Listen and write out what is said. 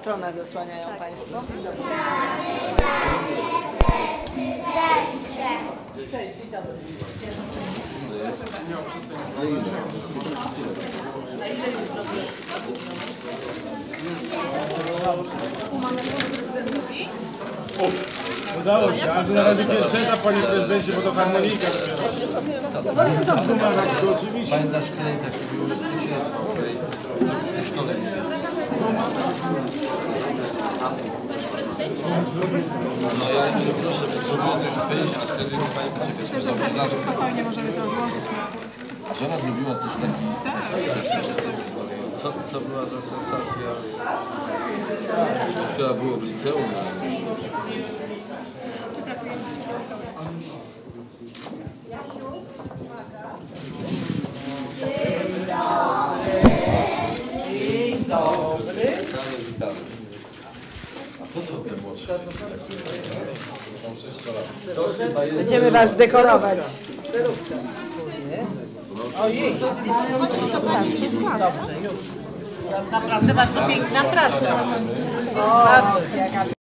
stronę zasłaniają Państwo. Cześć, dzień dobry. Udało się, ale na razie pierwsza, panie prezydencie, bo to harmonika. Oczywiście. Pamiętasz klient, jaki był dzisiaj w szkole? No ja nie proszę, zrobiłem coś odpowiedzieć, a wtedy nie pamiętacie, więc myślałem, że Spokojnie możemy to odłożyć na... żona zrobiła też taki... Co była za sensacja? Chyba było w liceum. Dzień dobry. Witamy. A to są te młodsze? Są 6 lat. Będziemy Was dekorować. Ojej. Dobrze, już. Naprawdę bardzo piękna praca. Bardzo.